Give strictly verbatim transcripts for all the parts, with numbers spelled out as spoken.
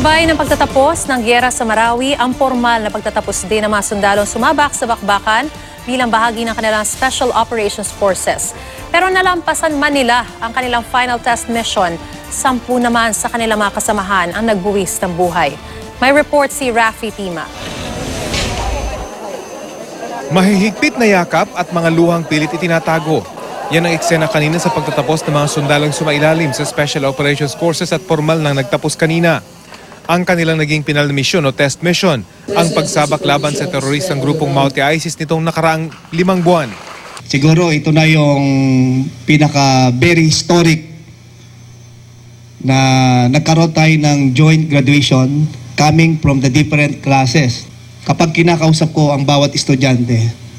Kasabay ng pagtatapos ng giyera sa Marawi, ang pormal na pagtatapos din ng mga sundalong sumabak sa bakbakan bilang bahagi ng kanilang Special Operations Forces. Pero nalampasan man nila ang kanilang final test mission, sampu naman sa kanilang mga kasamahan ang nagbuwis ng buhay. May report si Rafi Tima. Mahihigpit na yakap at mga luhang pilit itinatago. Yan ang eksena kanina sa pagtatapos ng mga sundalong sumailalim sa Special Operations Forces at pormal nang nagtapos kanina. Ang kanilang naging pinal na misyon o test mission, ang pagsabak laban sa teroristang grupong Mauti ISIS nitong nakaraang limang buwan. Siguro ito na yung pinaka very historic na nagkaroon tayo ng joint graduation coming from the different classes. Kapag kinakausap ko ang bawat estudyante,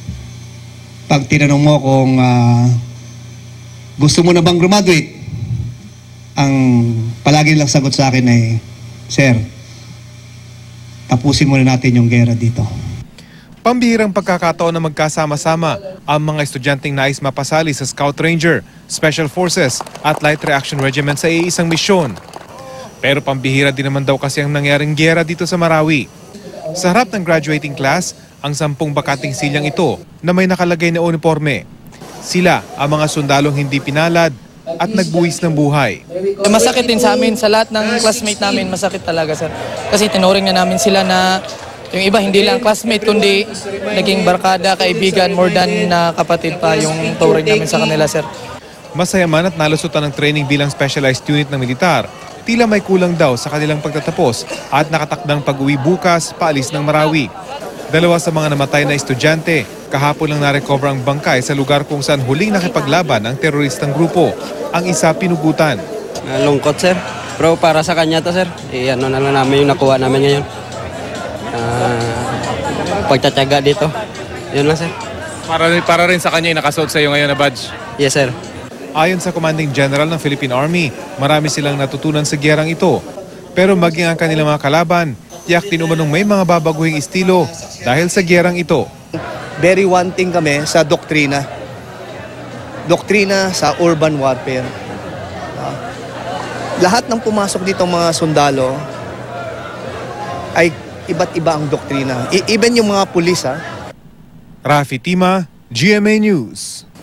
pag tinanong mo kung uh, gusto mo na bang graduate, ang palagi lang sagot sa akin ay, Sir, tapusin muna natin yung giyera dito. Pambihirang pagkakataon na magkasama-sama ang mga estudyanteng nais mapasali sa Scout Ranger, Special Forces at Light Reaction Regiment sa iisang misyon. Pero pambihira din naman daw kasi ang nangyaring giyera dito sa Marawi. Sa harap ng graduating class, ang sampung bakating silyang ito na may nakalagay na uniforme. Sila ang mga sundalong hindi pinalad at nagbuwis ng buhay. Masakit din sa amin, sa lahat ng classmate namin, masakit talaga, sir. Kasi tinuring na namin sila na yung iba hindi lang classmate kundi naging barkada, kaibigan, more than na kapatid pa yung turing namin sa kanila, sir. Masaya man at nalusutan ng training bilang specialized unit ng militar, tila may kulang daw sa kanilang pagtatapos at nakatakdang pag-uwi bukas paalis ng Marawi. Dalawa sa mga namatay na estudyante, kahapon lang na-recover ang bangkay sa lugar kung saan huling nakipaglaban ang teroristang grupo. Ang isa pinugutan. Lungkot, sir. Pero para sa kanya to, sir. Eh, ano na lang namin yung nakuha namin ngayon. Uh, pagtatyaga dito. Yun lang, sir. Para, para rin sa kanya yung nakasuot sa iyo ngayon na badge? Yes, sir. Ayon sa Commanding General ng Philippine Army, marami silang natutunan sa giyerang ito. Pero maging ang kanilang mga kalaban, tiyak din umanong may mga babaguhing estilo dahil sa giyerang ito. Very wanting kami sa doktrina. Doktrina sa urban warfare. Uh, lahat ng pumasok dito mga sundalo ay iba't iba ang doktrina. I even yung mga pulis, ha? Rafi Tima, G M A News.